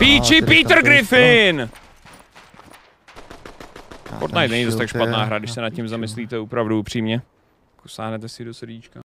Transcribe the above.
Píči, Peter Griffin! Fortnite není dost tak špatná hra, když se nad tím zamyslíte opravdu upřímně. Sáhnete si do srdíčka.